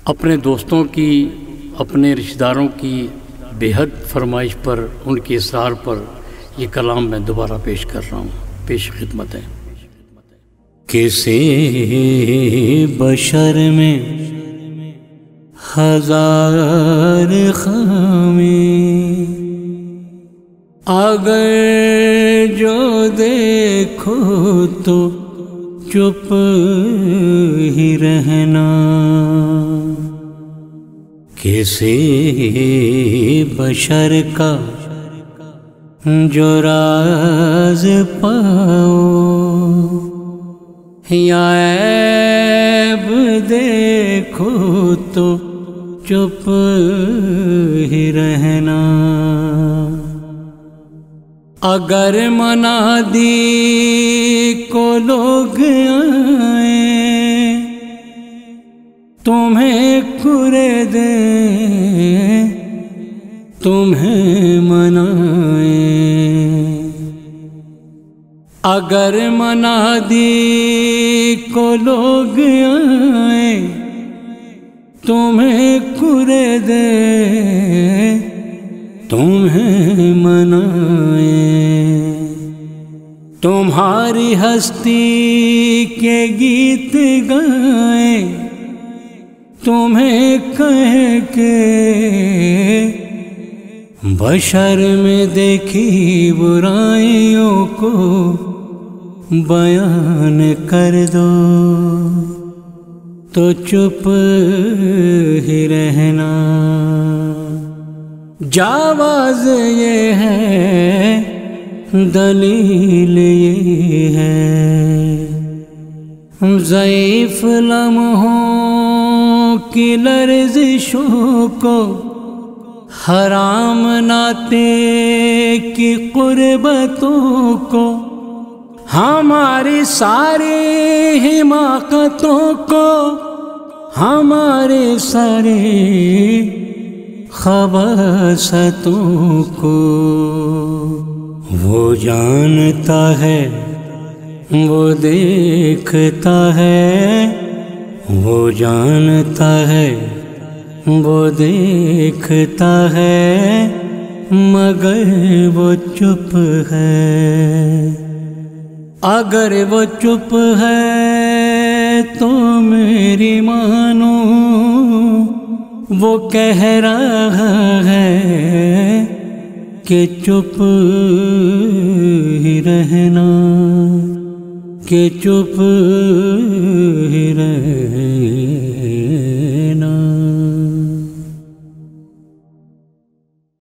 اپنے دوستوں کی، اپنے رشتہ داروں کی بے حد فرمائش پر، ان کے اصرار پر یہ کلام میں دوبارہ پیش کر رہا ہوں. پیش خدمت ہے. کسی بشر میں ہزار خامی، اگر جو دیکھو تو چپ ہی رہنا. کسی بشر کا جو راز پاؤ یا عیب دیکھو تو چپ ہی رہنا. اگر منادی کو لوگ آئیں تمہیں کرے دیں، تمہیں منائیں. اگر منادی کو لوگ آئیں تمہیں کرے دیں، تمہیں منائیں. تمہاری ہستی کے گیت گائیں، تمہیں کہے کہ بشر میں دیکھی برائیوں کو بیان کر دو تو چپ ہی رہنا. جاواز یہ ہے، دلیل یہ ہے، ضعیف لمحوں کی لرزشوں کو، حرام ناطے کی قربتوں کو، ہماری ساری حماقتوں کو، ہمارے سارے خباثتوں کو. وہ جانتا ہے، وہ دیکھتا ہے، وہ جانتا ہے، وہ دیکھتا ہے، مگر وہ چپ ہے. اگر وہ چپ ہے تو میری مانو، وہ کہہ رہا ہے کہ چپ ہی رہنا، کہ چپ ہی رہنا.